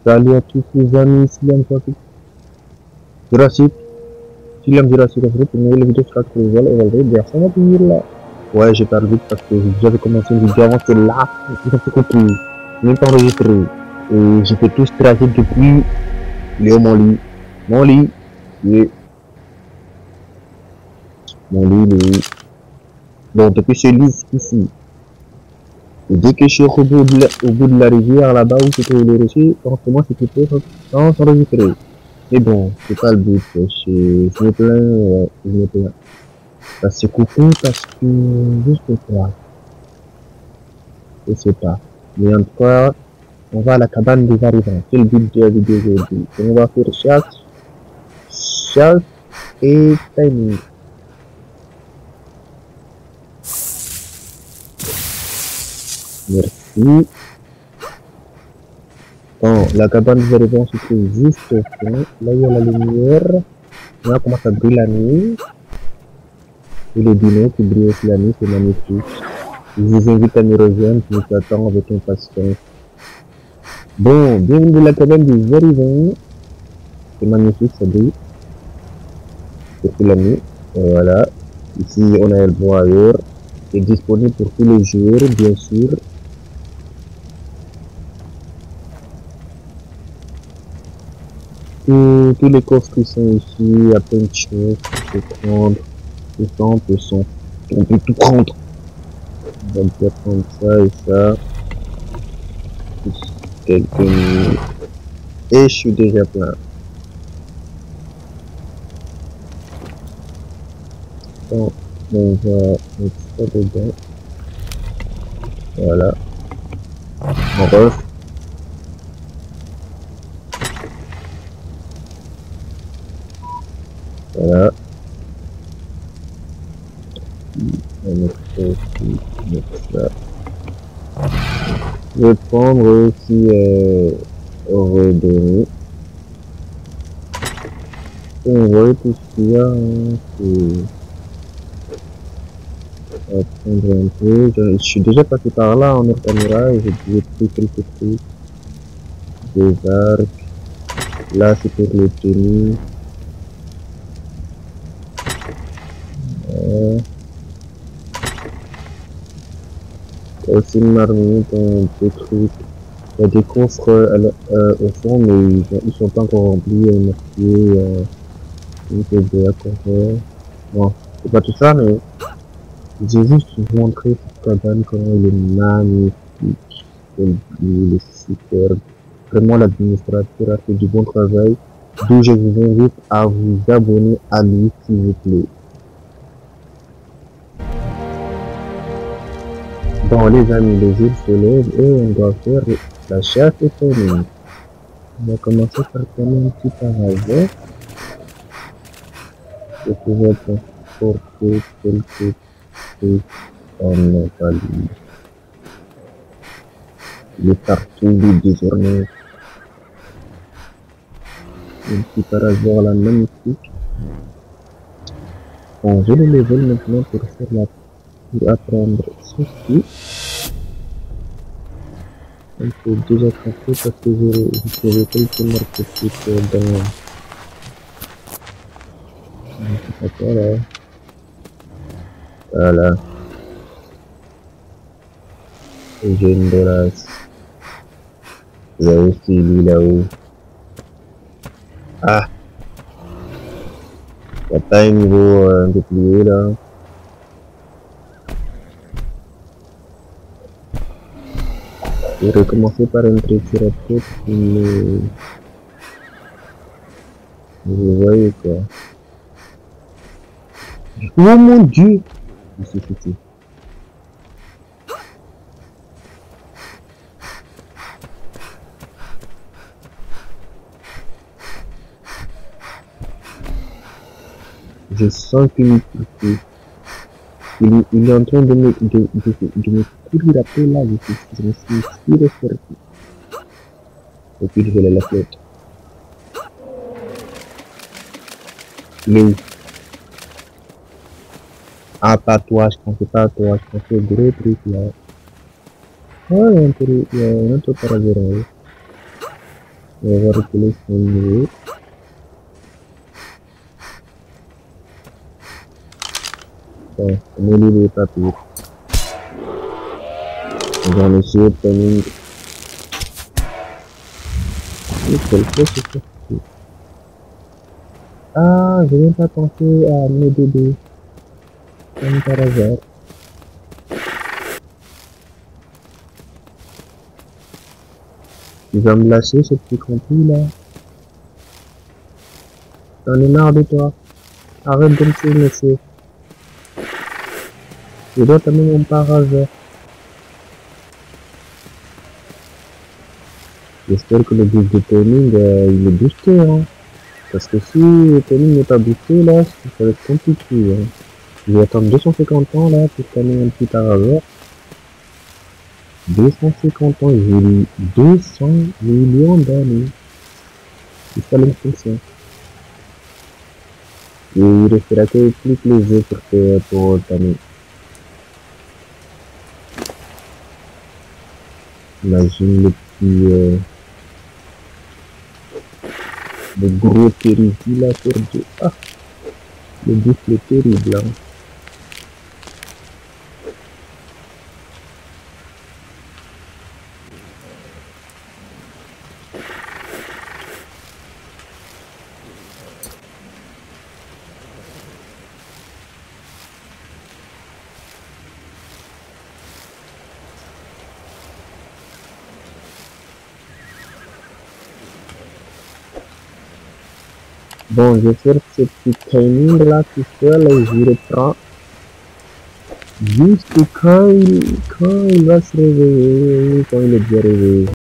Salut à tous les amis, Silem Jurassic. Silem Jurassic, pour une vidéo sur la cruiselle, et aujourd'hui, bien, ça va finir là. Ouais, j'ai perdu parce que j'avais commencé une vidéo avant, c'est là, j'ai tout compris. Même pas enregistré. Et j'étais tout stressé depuis. Il est où mon lit? Mon lit, il est. Mon lit, il est. Bon, depuis ce lit, ici. Et dès que je suis au bout de la rivière, là-bas où se trouve le rocher, forcément, c'était pour sans enregistrer. Mais bon, c'est pas le but. Je me plains, ouais, je me plains. Ça s'est coupé parce que, juste quoi, je sais pas. Mais en tout cas, on va à la cabane des arrivants. C'est le but de la vidéo aujourd'hui. On va faire chasse et timing. Merci. Bon, la cabane des arrivants se trouve juste au fond. Là, il y a la lumière. Là, on commence à briller la nuit. Et les dîners qui brillent aussi la nuit, c'est magnifique. Je vous invite à me rejoindre, je vous attends avec impatience. Bon, bienvenue dans la cabane des arrivants. C'est magnifique, ça brille. C'est la nuit. Et voilà. Ici, on a le broyeur. C'est disponible pour tous les joueurs, bien sûr. Tous les coffres qui sont ici, à plein de choses, on peut prendre. On peut tout prendre. On peut prendre ça et ça. Quelques minutes. Et je suis déjà plein. Bon, on va mettre ça dedans. Voilà. On refait. Voilà. On met ça aussi. On met ça. Je vais prendre aussi redonner. On voit tout ce qu'il y a. On va prendre un peu. Je suis déjà passé par là en caméra et j'ai pris quelques trucs. Des arcs. Là c'est pour les tenues. C'est une marmite, des trucs. Il y a des coffres au fond, mais ils sont pas encore remplis. Bon, c'est pas tout ça, mais j'ai juste vous montrer cette cabane, comment il est magnifique. Il est super. Vraiment, l'administrateur a fait du bon travail. D'où je vous invite à vous abonner à lui, s'il vous plaît. Bon les amis, les îles se lèvent et on doit faire la chasse et timing. On va commencer par prendre un petit paravent pour pouvoir transporter quelques trucs en Italie. Il est partout désormais. Un petit paravent là magnifique. Bon, je le level maintenant pour faire pour apprendre ceci. On peut déjà crafter parce que je trouvais quelques marques dans voilà. Voilà. Et j'ai une dollars. Il y a aussi lui là-haut. Ah! Il n'y a pas un niveau un peu plus haut là. Je vais recommencer par un triceratops. Vous voyez quoi. Oh mon dieu! C'est. Je sens qu'il est en train de me courir après là. Je me suis sûr et certain. Et puis je vais la flotte. Il est où? Ah, pas toi, je pensais pas à toi, je pensais au gros truc là. Ouais, il y a un autre paravent. On va reculer son niveau. Bon, on lit les papiers. On va essayer de tenir. Ah, je n'ai pas pensé à mes bébés. Comme par hasard. Il va me lâcher ce petit compi là. J'en ai marre de toi. Arrête de me suivre, monsieur. Je dois t'amener mon parasol. J'espère que le boost de timing il est boosté, hein. Parce que si le timing n'est pas boosté là, ça va être compliqué. Hein. Je vais attendre 250 ans là pour t'amener un petit parasol. 250 ans, j'ai eu 200 millions d'années. C'est ça l'instruction. Et il restera que plus que les jeux pour t'amener. Imagine le petit le gros terrible là sur Dieu. Ah, le buffle terrible là. Bon, je vais faire ce petit timing là tout seul et je reprends juste quand il va se réveiller, quand il est déjà réveillé.